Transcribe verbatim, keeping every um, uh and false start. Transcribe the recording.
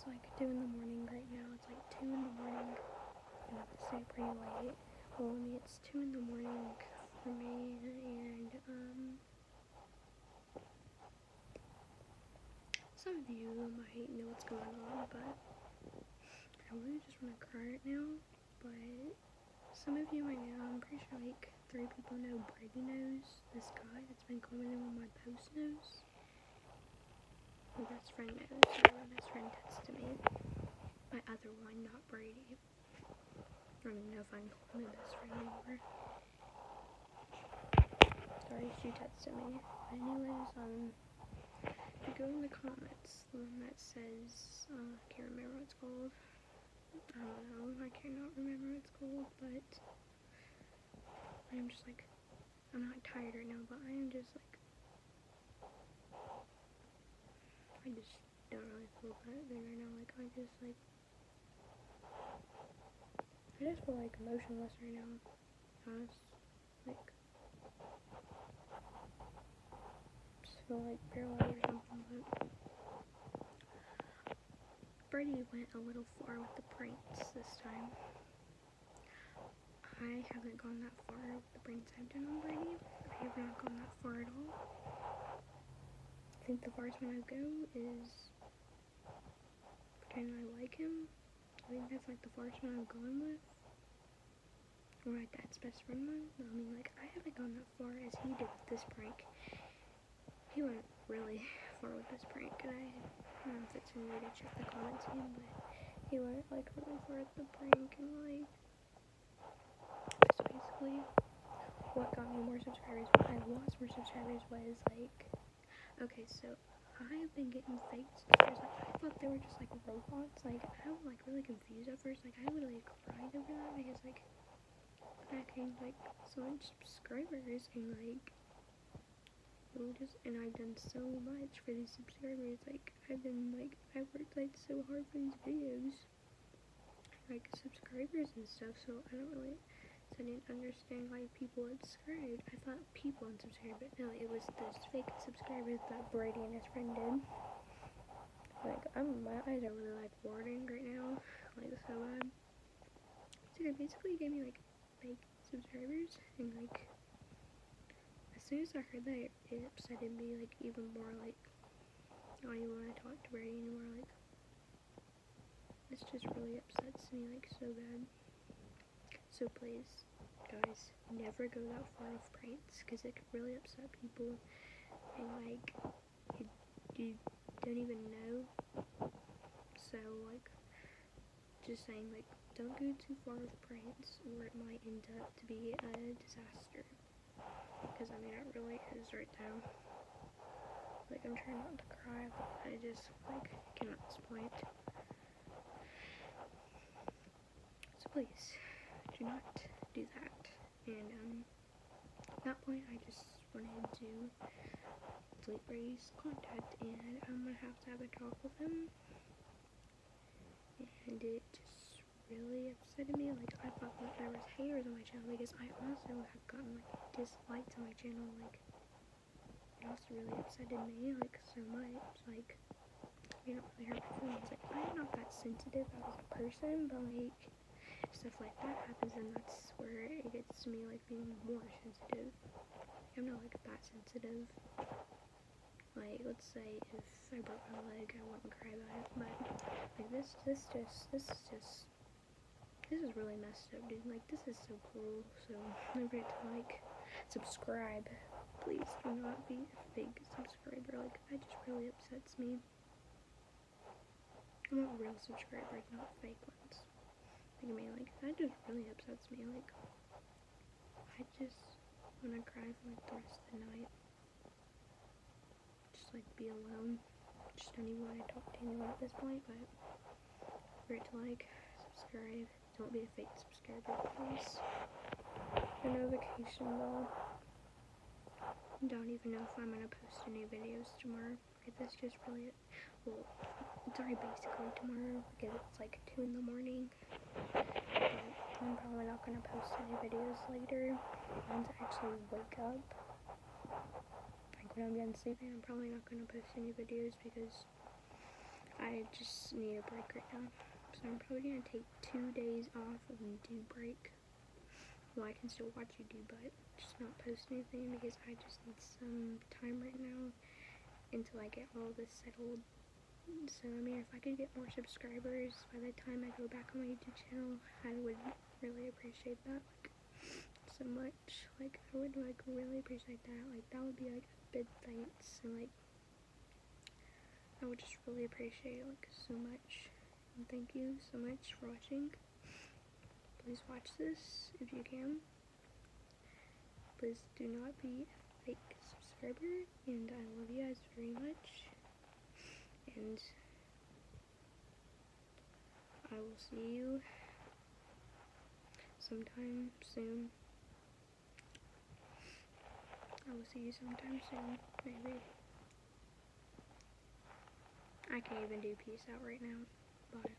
like two in the morning right now. It's like two in the morning. I'm gonna say pretty late. Well, I mean, it's two in the morning for me, and um, some of you might know what's going on, but I really just want to cry right now. But some of you might know. I'm pretty sure like three people know Brady knows. This guy that's been commenting on my post knows. My best friend knows. So my best friend texted me. My other one, not Brady. I don't even know if I can call my best friend anymore. Sorry, she texted me. Anyways, um, if you go in the comments, the one that says, uh, I can't remember what it's called. I don't know, I cannot remember what it's called, but I'm just like, I'm not tired right now, but I am just like, I just don't really feel that good right now. Like, I just like, I just feel like emotionless right now, honest, like, just feel like paralyzed or something, but Brady went a little far with the pranks this time. I haven't gone that far with the pranks I've done on Brady. I have not gone that far at all. I think the farthest one I go is pretending I like him. I think that's like the farthest one I've gone with. Or my dad's best friend one. I mean, like, I haven't gone that far as he did with this prank. He went really far with this prank, and I don't know if it's in me to check the comments again, but he went like really far with the prank, and like, just basically what got me more subscribers, what I lost more subscribers was like, okay, so I have been getting fake subscribers. Like, I thought they were just like robots. Like, I was like really confused at first. Like, I literally cried over that because like I gained like so much subscribers, and like really just, and I've done so much for these subscribers. Like, I've been like, I worked like so hard for these videos, like subscribers and stuff. So I don't really, so I didn't understand why people unsubscribed. I thought people unsubscribed, but no, it was those fake subscribers that Brady and his friend did. Like, I'm, my eyes are really like watering right now, like so bad. So they basically gave me like fake subscribers, and like as soon as I heard that, it, it upsetted me like even more. Like, I don't even want to talk to Brady anymore. Like, this just really upsets me like so bad. So please, guys, never go that far with pranks, because it could really upset people, and like you, you don't even know. So like, just saying, like, don't go too far with pranks, or it might end up to be a disaster. Because I mean, it really is right now. Like, I'm trying not to cry, but I just like cannot at this point. So please, do not do that. And um, at that point, I just wanted to delete Brady's contact, and I'm gonna have to have a talk with him. And it just really upsetted me. Like, I thought that there was haters on my channel, because I also have gotten like dislikes on my channel. Like, it also really upsetted me like so much. Like, you don't really hurt my feelings. Like, I'm not that sensitive as a person, but like if stuff like that happens, then that's where it gets to me, like being more sensitive. Like, I'm not like that sensitive. Like, let's say if I broke my leg, I wouldn't cry about it, but like this, this just, this is just, this is really messed up, dude. Like, this is so cruel. So don't forget to like, subscribe. Please do not be a fake subscriber. Like, that just really upsets me. I want real subscribers, not fake ones. Like, I mean, like, that just really upsets me. Like, I just want to cry for like the rest of the night. Just like be alone. Just don't even want to talk to anyone at this point. But forget to like, subscribe. Don't be a fake subscriber, please. The notification bell. Don't even know if I'm gonna post any videos tomorrow. Like, that's just really it. Well, it's already basically tomorrow because it's like two in the morning. But I'm probably not gonna post any videos later. Once I actually wake up, like when I'm done sleeping, I'm probably not gonna post any videos because I I just need a break right now. So I'm probably gonna take two days off of YouTube break. Well, I can still watch YouTube, but just not post anything because I just need some time right now until I get all this settled. So, I mean, if I could get more subscribers by the time I go back on my YouTube channel, I would really appreciate that, like, so much. Like, I would, like, really appreciate that. Like, that would be, like, a big thanks, and, like, I would just really appreciate it, like, so much. And thank you so much for watching. Please watch this if you can. Please do not be a fake subscriber, and I love you guys very much. And I will see you sometime soon. I will see you sometime soon, maybe. I can't even do peace out right now. Bye.